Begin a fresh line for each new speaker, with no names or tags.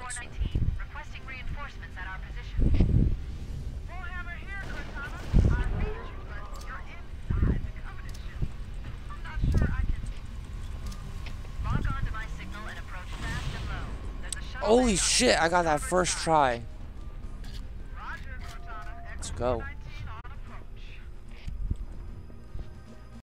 Requesting reinforcements at our position. Warhammer here, Cortana. I read you, but you're inside the Covenant ship. I'm not sure I can... Lock onto my signal and approach fast and low. There's a shuttle.
Holy shit, I got that first try.
Roger, Cortana.
Let's go.